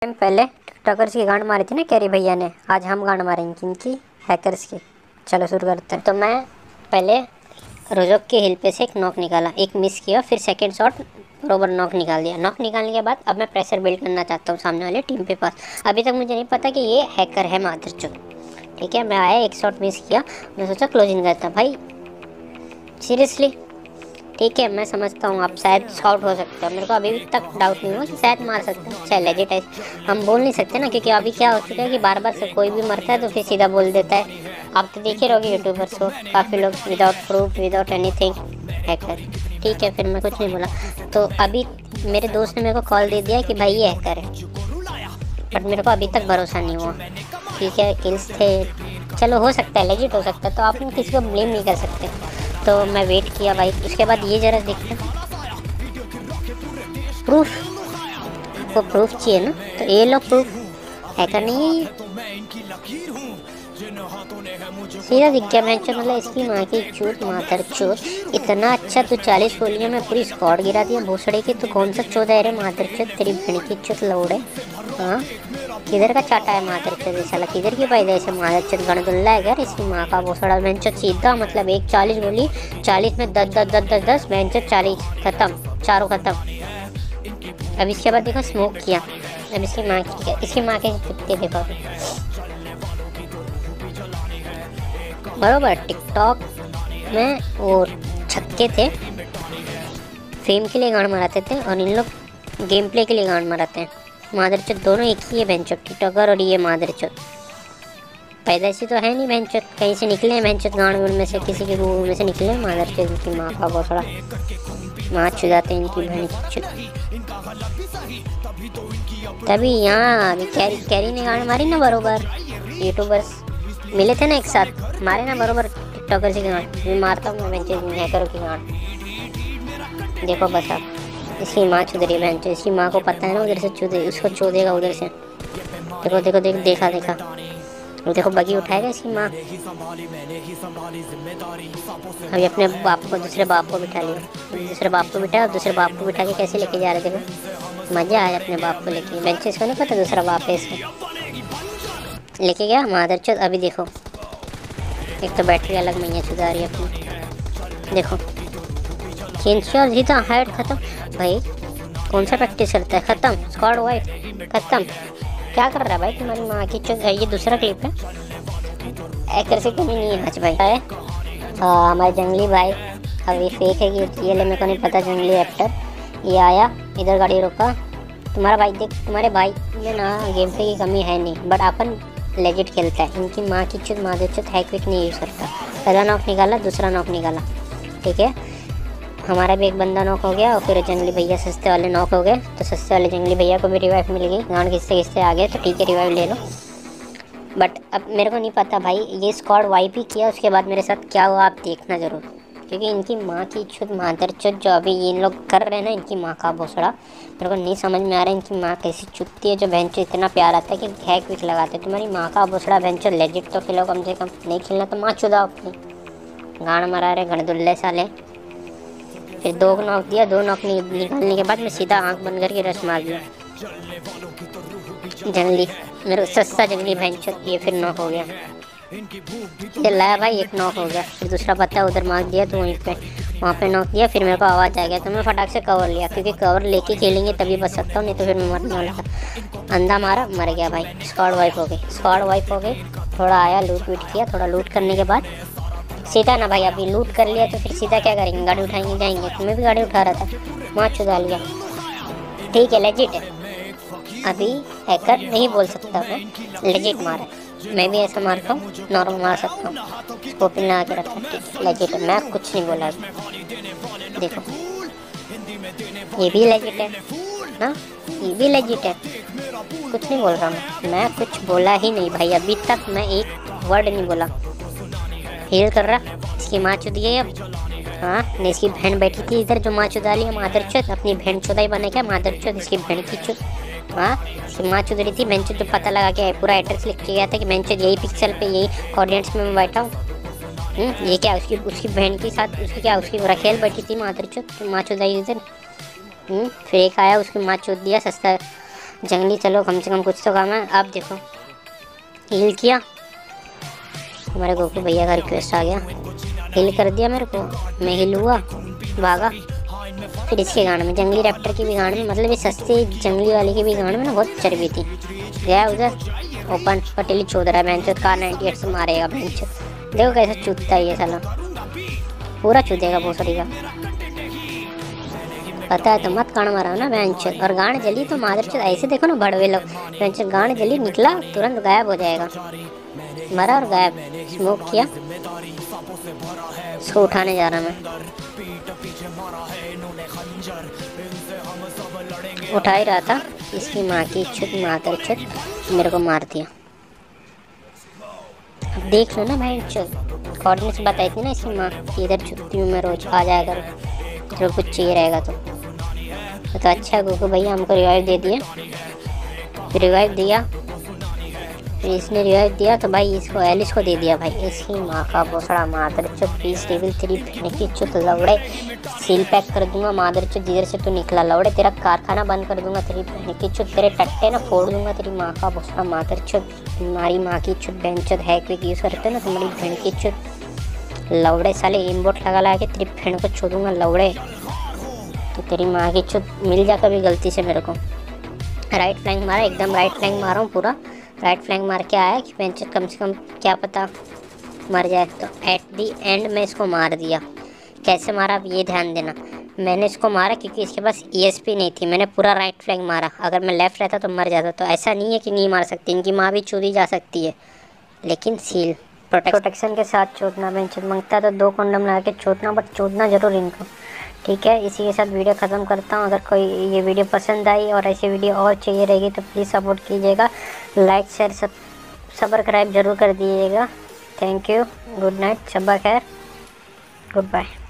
Time पहले TikTokers की गांड मारी थी ना कैरी भैया ने, आज हम गांड मारेंगे किनकी? हैकर्स की। चलो शुरू करते हैं। तो मैं पहले रोजोक के हिल पे से एक नॉक निकाला, एक मिस किया, फिर सेकंड शॉट बरोबर नॉक निकाल दिया। नॉक निकालने के बाद अब मैं प्रेशर बिल्ड करना चाहता हूँ सामने वाले टीम पे पास। अभी तक मुझे नहीं पता कि ये हैकर है मादरचोद। ठीक है, मैं आया, एक शॉट मिस किया, मैं सोचा क्लोजिंग करता भाई, सीरियसली। ठीक है, मैं समझता हूँ आप शायद स्काउट हो सकते हो, मेरे को अभी तक डाउट नहीं हुआ कि शायद मार सकते हैं। अच्छा लेजिट है, हम बोल नहीं सकते ना, क्योंकि अभी क्या हो चुका है कि बार बार से कोई भी मरता है तो फिर सीधा बोल देता है। आप तो देखे रहोगे यूट्यूबर्स को, काफ़ी लोग without proof without anything hacker. ठीक है, फिर मैं कुछ नहीं बोला। तो अभी मेरे दोस्त ने मेरे को कॉल दे दिया कि भाई ये हैकर है, बट मेरे को अभी तक भरोसा नहीं हुआ। ठीक है, किल्स थे, चलो हो सकता है, लेजिट हो सकता है, तो आप किसी को ब्लेम नहीं कर सकते। तो मैं वेट किया भाई, उसके बाद ये जरा देखते प्रूफ, वो प्रूफ चाहिए ना, तो ये लोग प्रूफ हैकर नहीं है, सीधा दिख गया। मैं मतलब इसकी माँ की चूत, माथर चूत, इतना अच्छा तू 40 गोलियों में पूरी स्क्वाड गिरा दिया भोसड़े की, तो कौन सा चौदह है रे माथर चूत, तेरी बहन की चूत लौड़े। हाँ, किधर का चाटा है माथर चूत, साला किधर की पैदा ऐसे माथर चूत गणदुल्ला है क्या इसकी माँ का भोसड़ा। बेंचो सीधा मतलब एक 40 गोली, 40 में 10 10 10 10 10, बेंचो 40 खत्म, चारों खत्म। अब इसके बाद देखो स्मोक किया, अब इसकी माँ की, इसकी माँ के कुत्ते देखो बरोबर। टिकटॉक में वो छक्के थे, फेम के लिए गांड मराते थे, और इन लोग गेम प्ले के लिए गांड मराते हैं। मादरचोद दोनों एक ही है बेंचोद, टिकटॉकर और ये मादरचोद। पैदाइशी तो है नहीं बेंचोद, कहीं से निकले हैं बेंचोद, गांड में से किसी के मुंह में से निकले मादरचोद। इनकी माँ का बहुत थोड़ा माँ चुदाते हैं इनकी बहन की चुद। तभी यहाँ कैरी ने गांड मारी ना बरोबर, यूट्यूबर्स मिले थे ना एक साथ, मारे ना बरोबर टिकटॉकर की गांड। मैं मारता हूँ, मैं बेंचेज हैकरों की गांड। देखो बस आप, इसकी माँ चुदरी बहन, इसकी माँ को पता है ना उधर से चुदे, उसको चोदेगा उधर से। देखो देखो देखा देखो बगी उठाएगा इसकी माँ। अभी अपने बाप को, दूसरे बाप को बिठा लिया, दूसरे बाप को बिठा, और दूसरे बाप को बिठा के कैसे लेके जा रहे। देखो मजा आया अपने बाप को लेके, बेंचेस को नहीं पता दूसरा बाप है इसका, लेके गया मादरचोद। अभी देखो, एक तो बैटरी अलग मैया चुदा रही है अपनी, देखो चेंज जीता, हाइट खत्म। भाई कौन सा प्रैक्टिस करता है, खत्म, स्क्वाड वाइट खत्म। क्या कर रहा है भाई तुम्हारी माँ की चुद। ये दूसरा क्लिप है, हैकर से कमी नहीं है आज भाई है। हमारे जंगली भाई, अब ये फेक है कि रियल है मेरे को नहीं पता, जंगली एक्टर ये आया, इधर गाड़ी रोका। तुम्हारा भाई देख, तुम्हारे भाई में ना गेम प्ले की कमी है नहीं, बट अपन लेजिट खेलता है। इनकी माँ की चुत मादरचोद हैक विक नहीं यूज़ करता। पहला नॉक निकाला, दूसरा नॉक निकाला, ठीक है, हमारा भी एक बंदा नॉक हो गया, और फिर जंगली भैया सस्ते वाले नॉक हो गए। तो सस्ते वाले जंगली भैया को भी रिवाइव मिल गई, गांड घिसते आ गए, तो ठीक है रिवाइव ले लो। बट अब मेरे को नहीं पता भाई, ये स्क्वाड वाइप ही किया, उसके बाद मेरे साथ क्या हुआ आप देखना ज़रूर, क्योंकि इनकी माँ की चुत मादरचोद जो अभी इन लोग कर रहे हैं ना, इनकी माँ का भोसड़ा, मेरे को नहीं समझ में आ रहा है इनकी माँ कैसी चुतती है, जो बहनचो इतना प्यार आता है कि हैक विक लगाते। तुम्हारी माँ का भोसड़ा बहनचो लेजिट तो खेलो कम से कम, नहीं खेलना तो माँ चुदाओ अपनी, गांड मरा रहे गणदुल्ले साले। फिर 2 नॉक दिया, 2 नॉक निकालने के बाद मैं सीधा आंख बंद करके रश मार दिया। जंगली मेरे सस्ता जंगली भैंचोद, ये फिर नॉक हो गया, ये लाया भाई, एक नॉक हो गया। फिर दूसरा पत्ता उधर मार दिया, तो वहीं पे वहाँ पे नॉक दिया। फिर मेरे को आवाज़ आ गया, तो मैं फटाक से कवर लिया, क्योंकि कवर लेके खेलेंगे तभी बच सकता हूँ, नहीं तो फिर मैं मरने वाला था। अंधा मारा, मर गया भाई, स्क्वाड वाइप हो गई, स्क्वाड वाइप हो गई। थोड़ा आया, लूट वूट किया, थोड़ा लूट करने के बाद सीधा ना भाई, अभी लूट कर लिया तो फिर सीधा क्या करेंगे, गाड़ी उठाएंगे जाएंगे। तो मैं भी गाड़ी उठा रहा था, वहाँ चुदा लिया। ठीक है, लेजिट है, अभी हैकर नहीं बोल सकता, मैं लेजिट मारा, मैं भी ऐसा मारता हूँ, नॉर्मल मार सकता हूँ, स्कोपिंग लगा के रखा, ठीक लेजिट है, मैं कुछ नहीं बोला अभी। देखो ये भी लेजिट है ना, ये भी लेजिट है, कुछ नहीं बोल रहा मैं कुछ बोला ही नहीं भाई, अभी तक मैं एक वर्ड नहीं बोला। हील कर रहा, इसकी माँ चुदी है अब। हाँ, ने इसकी बहन बैठी थी इधर, जो माँ चुदा ली है मादरचोद, अपनी बहन चुदाई बने क्या मादरचोद, इसकी बहन की चुद। हाँ, इसकी माँ चुद रही थी बेंचोद, जो पता लगा के पूरा एड्रेस लिख के गया था कि बेंचोद यही पिक्सल पे, यही कोऑर्डिनेट्स में मैं बैठा हूँ। ये क्या उसकी बहन के साथ, उसकी क्या, उसकी रखेल बैठी थी मादरचोद, माँ चुदाई इधर। फिर एक आया, उसकी माँ चुद दिया, सस्ता जंगली चलो कम से कम कुछ तो काम है। आप देखो हील किया, हमारे गोकू भैया का रिक्वेस्ट आ गया, हील कर दिया मेरे को, मैं हील हुआ, भागा। फिर इसके गांड में, जंगली रैप्टर की भी गांड में, मतलब ये सस्ती जंगली वाले की भी गांड में ना बहुत चर्बी थी। गया उधर ओपन पटेली चोद रहा है बेंचोद, कार 98 से मारेगा बेंचोद। देखो कैसे चूदता है ये साला, पूरा चूदेगा भोसड़ी का। पता है तो मत गांड मारा ना बेंचोद। और गांड जली तो मादरचोद ऐसे देखो ना भड़वे लोग, बेंचोद गांड जली निकला तुरंत गायब हो जाएगा, मरा और गायब। स्मोक किया, इसको उठाने जा रहा मैं, उठा ही रहा था, इसकी माँ की छुत मातर छुत मेरे को मार दिया। अब देख लो ना भाई, कोऑर्डिनेट्स बताई थी ना इसकी माँ कि इधर छुट्टी हूँ मैं, रोज आ जाया करो जो कुछ चाहिए रहेगा तो अच्छा है गोकू भैया हमको रिवाइव दे दिया। रिवाइव दिया, फिर इसने रिवाइव दिया तो भाई इसको एलिस को दे दिया भाई। इसकी माँ का बोसड़ा मादरचोद, प्लीज लेवल 3 फिरने की चुत लौड़े, सील पैक कर दूंगा मादरचोद, जिधर से तू निकला लौड़े, तेरा कारखाना बंद कर दूंगा, तेरी फिरने की चुत, तेरे टट्टे ना फोड़ दूंगा, तेरी माँ का बोसड़ा मादरचोद, तुम्हारी माँ की चुत बेंचोद है क्विक यूज़ करते ना तुम्हारी फिरने की चुत लौड़े, साले एमबोट लगा के तेरी फिरने को छोड़ूंगा लौड़े। तो तेरी माँ की चुत मिल जा कभी गलती से मेरे को। राइट फ्लैंक मारा, एकदम राइट फ्लैंक मारा हूँ, पूरा राइट फ्लैंक मार के आया कि बेंच कम से कम क्या पता मर जाए। तो एट दी एंड मैं इसको मार दिया। कैसे मारा अब ये ध्यान देना, मैंने इसको मारा क्योंकि इसके पास ESP नहीं थी, मैंने पूरा राइट फ्लैंक मारा। अगर मैं लेफ़्ट रहता तो मर जाता। तो ऐसा नहीं है कि नहीं मार सकती, इनकी माँ भी चूदी जा सकती है, लेकिन सील प्रोटेक्शन के साथ चोदना। बेंच मांगता तो 2 कंडम लगा के चोदना, बट चोदना जरूर इनको, ठीक है। इसी के साथ वीडियो ख़त्म करता हूँ। अगर कोई ये वीडियो पसंद आई और ऐसी वीडियो और चाहिए रहेगी तो प्लीज़ सपोर्ट कीजिएगा, लाइक शेयर सब्सक्राइब जरूर कर दीजिएगा। थैंक यू, गुड नाइट, शब्बा खैर, गुड बाय।